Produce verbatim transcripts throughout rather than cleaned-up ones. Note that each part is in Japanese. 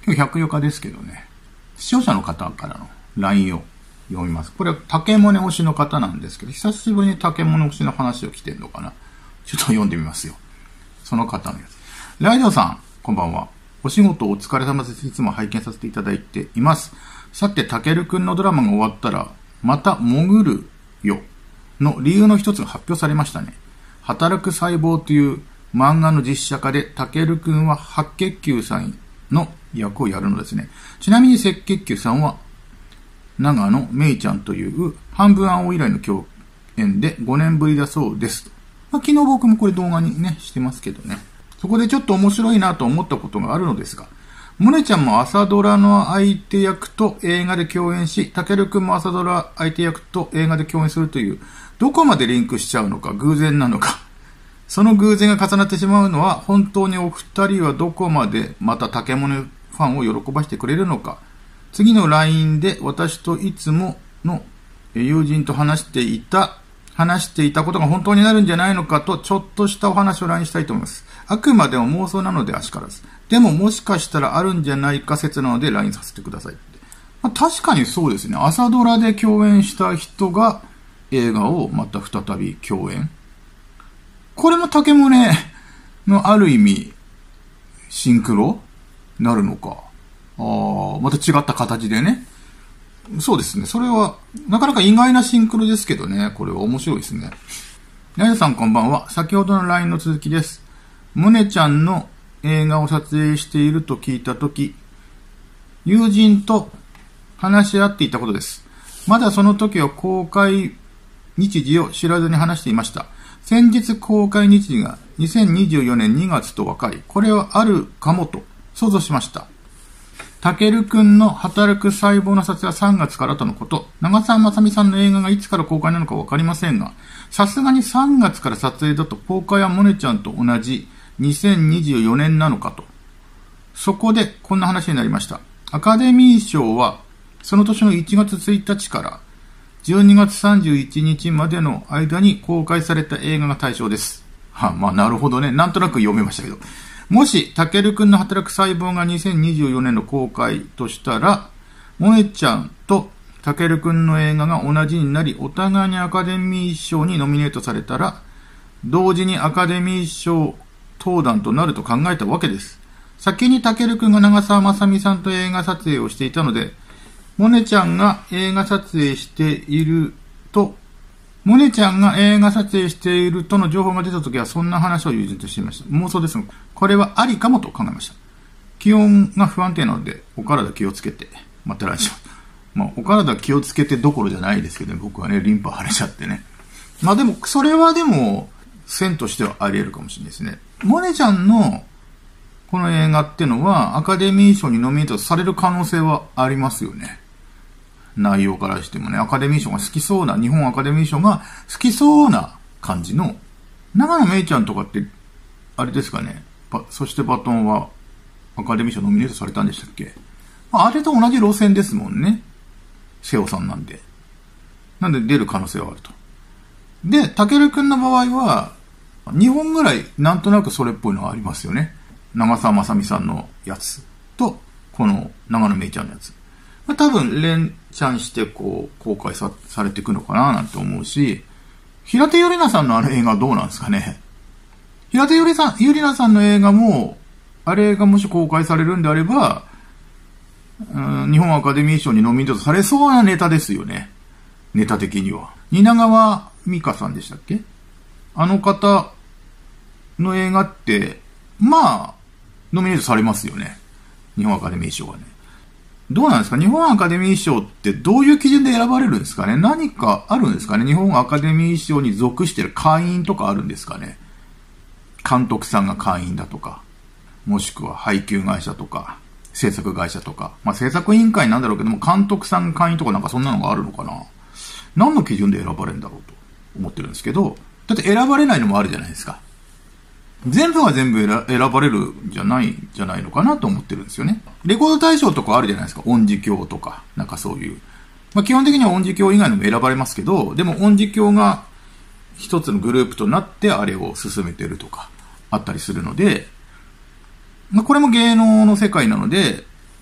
今日ひゃくよっかですけどね、視聴者の方からの ライン を読みます。これは竹物推しの方なんですけど、久しぶりに竹物推しの話を来てんのかな。ちょっと読んでみますよ。その方のやつ。ライドウさん、こんばんは。お仕事お疲れ様です。いつも拝見させていただいています。さて、たけるくんのドラマが終わったら、また潜るよの理由の一つが発表されましたね。働く細胞という漫画の実写化で、たけるくんは白血球さんの役をやるのですね。ちなみに赤血球さんは、長野めいちゃんという半分青以来の共演でごねんぶりだそうです。まあ、昨日僕もこれ動画にね、してますけどね。そこでちょっと面白いなと思ったことがあるのですが、モネちゃんも朝ドラの相手役と映画で共演し、たけるくんも朝ドラ相手役と映画で共演するという、どこまでリンクしちゃうのか、偶然なのか。その偶然が重なってしまうのは、本当にお二人はどこまでまた竹物ファンを喜ばしてくれるのか。次の ライン で私といつもの友人と話していた、話していたことが本当になるんじゃないのかと、ちょっとしたお話を ライン したいと思います。あくまでも妄想なのであしからず。でももしかしたらあるんじゃないか説なので ライン させてくださいって。まあ、確かにそうですね。朝ドラで共演した人が映画をまた再び共演。これも竹宗のある意味、シンクロなるのか。ああ、また違った形でね。そうですね。それは、なかなか意外なシンクロですけどね。これは面白いですね。皆さんこんばんは。先ほどの ライン の続きです。モネちゃんの映画を撮影していると聞いたとき、友人と話し合っていたことです。まだその時は公開日時を知らずに話していました。先日公開日時がにせんにじゅうよねんにがつと分かり、これはあるかもと想像しました。たけるくんの働く細胞の撮影はさんがつからとのこと。長澤まさみさんの映画がいつから公開なのか分かりませんが、さすがにさんがつから撮影だと公開はモネちゃんと同じにせんにじゅうよねんなのかと。そこでこんな話になりました。アカデミー賞はその年のいちがつついたちからじゅうにがつさんじゅういちにちまでの間に公開された映画が対象です。は、まあなるほどね。なんとなく読めましたけど。もし、たけるくんの働く細胞がにせんにじゅうよねんの公開としたら、モネちゃんとたけるくんの映画が同じになり、お互いにアカデミー賞にノミネートされたら、同時にアカデミー賞登壇となると考えたわけです。先にたけるくんが長澤まさみさんと映画撮影をしていたので、モネちゃんが映画撮影していると、モネちゃんが映画撮影しているとの情報が出たときはそんな話を友人としていました。妄想ですが、これはありかもと考えました。気温が不安定なので、お体気をつけて待ってらっしゃる。まあ、お体気をつけてどころじゃないですけどね、僕はね、リンパ腫れちゃってね。まあでも、それはでも、線としてはあり得るかもしれないですね。モネちゃんのこの映画ってのは、アカデミー賞にノミネートされる可能性はありますよね。内容からしてもね、アカデミー賞が好きそうな、日本アカデミー賞が好きそうな感じの、長野めいちゃんとかって、あれですかね、そしてバトンはアカデミー賞ノミネートされたんでしたっけ？あれと同じ路線ですもんね。瀬尾さんなんで。なんで出る可能性はあると。で、たけるくんの場合は、にほんぐらいなんとなくそれっぽいのがありますよね。長澤まさみさんのやつと、この長野めいちゃんのやつ。まあ、多分連チャンしてこう公開 さ, されていくのかななんて思うし、平手友梨奈さんのあの映画はどうなんですかね。平手友梨奈さんの映画も、あれがもし公開されるんであれば、うん、日本アカデミー賞にノミネートされそうなネタですよね。ネタ的には。蜷川美香さんでしたっけ？あの方の映画って、まあ、ノミネートされますよね。日本アカデミー賞はね。どうなんですか？日本アカデミー賞ってどういう基準で選ばれるんですかね？何かあるんですかね？日本アカデミー賞に属している会員とかあるんですかね？監督さんが会員だとか、もしくは配給会社とか、制作会社とか、まあ制作委員会なんだろうけども、監督さん会員とかなんかそんなのがあるのかな？何の基準で選ばれるんだろうと思ってるんですけど、だって選ばれないのもあるじゃないですか。全部は全部選ばれるんじゃないんじゃないのかなと思ってるんですよね。レコード大賞とかあるじゃないですか。音字教とか、なんかそういう。まあ基本的には音字教以外のも選ばれますけど、でも音字教が一つのグループとなってあれを進めてるとかあったりするので、まあこれも芸能の世界なので、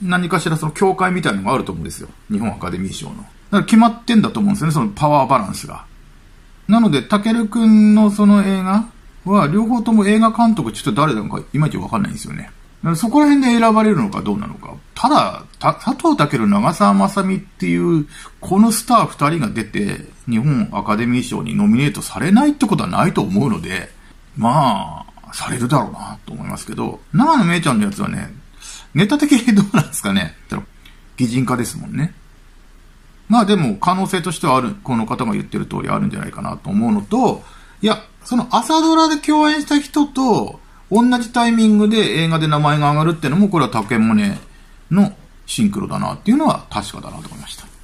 何かしらその境界みたいなのがあると思うんですよ。日本アカデミー賞の。だから決まってんだと思うんですよね、そのパワーバランスが。なので、たけるくんのその映画は、両方とも映画監督ちょっと誰なのかいまいちわかんないんですよね。そこら辺で選ばれるのかどうなのか。ただ、た佐藤健、長澤まさみっていう、このスター二人が出て、日本アカデミー賞にノミネートされないってことはないと思うので、まあ、されるだろうなと思いますけど、長野めいちゃんのやつはね、ネタ的にどうなんですかね。擬人化ですもんね。まあでも可能性としてはある、この方が言ってる通りあるんじゃないかなと思うのと、いや、その朝ドラで共演した人と同じタイミングで映画で名前が上がるっていうのも、これは竹宗のシンクロだなっていうのは確かだなと思いました。